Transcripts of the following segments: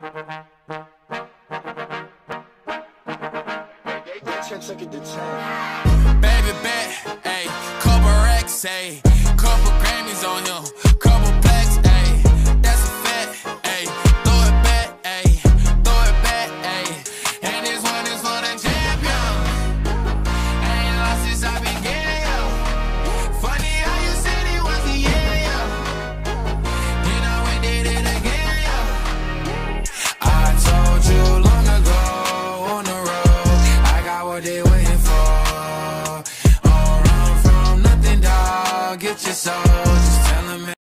Baby bet, ayy, couple racks, ayy, couple Grammys on him, couple plaques, ayy, that's a fact, ayy, throw it back, ayy, throw it back, ayy, and this one is for the champion. I ain't lost since I began, yo. Funny how you said it was the year, yo. Then I went did it again, yo. I told you long ago on the road, I got what they waiting for. Don't run from nothing, dog. Get your soul, just tell them it.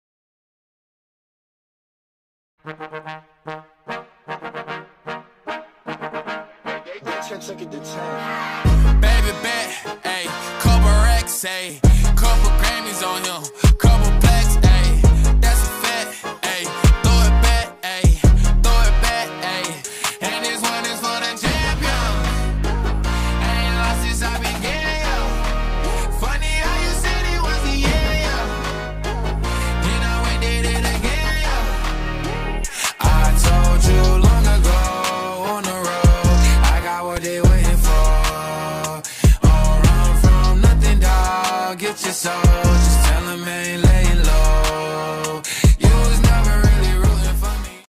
Baby bet, ayy, couple racks, ayy, couple Grammys on him, couple plaques, ayy, that's a fact, ayy, throw it back, ayy, throw it back, ayy, and this one is for the champion. I ain't lost since I began, yo. Funny how you said it was the year, yo. Then I went did it again, yo. I told you long ago on the road, I got what they waiting for. Don't run from nothing, dog. Get your soul.